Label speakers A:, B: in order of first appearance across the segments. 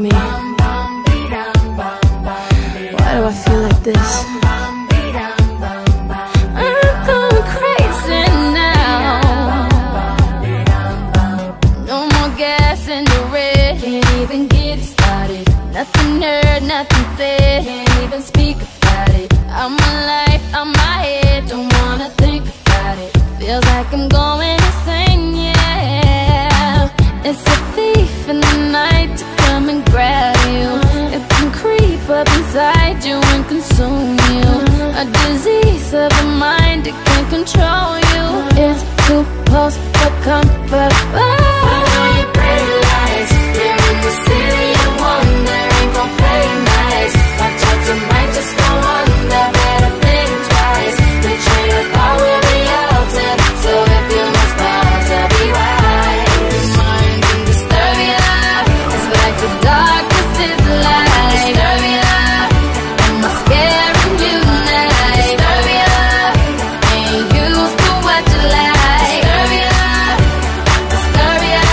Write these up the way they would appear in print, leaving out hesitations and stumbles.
A: me? Why do I feel like this? I'm going crazy now. No more gas in the red. Can't even get it started. Nothing heard, nothing said. Can't even speak about it. I'm my life, I'm my head. Don't wanna think about it. Feels like I'm going insane, yeah. It's a thief in the night to come and grab you. It can creep up inside you and consume you. A disease of the mind, it can control you. It's too close for comfort.
B: Put on your pretty lights. You're in the city of wonder. Ain't gon' play nice. Watch out, you might just go under. Better think twice. The train of thought will be altered. So if you must pause, I'll be right. Your mind can disturb ya. It's like the darkness is the light. Disturb ya. Am I scaring you now? Disturb ya. Ain't used to what you like. Disturb ya. Disturb ya.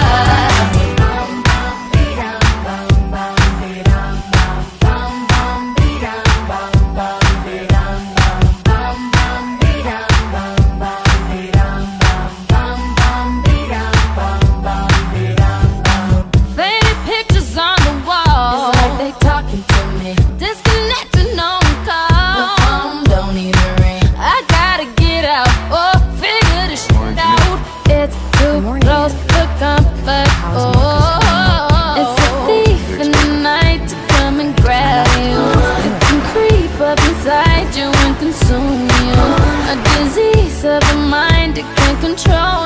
A: Faded pictures on the wall.
B: It's like they talking to me.
A: Disconnected, no one
B: The
A: call.
B: phone don't even ring.
A: I gotta get out, oh, figure this shit out. It's too close for comfort, oh. It's a thief in the night to come and grab you. It can creep up inside you and consume you. A disease of the mind, it can control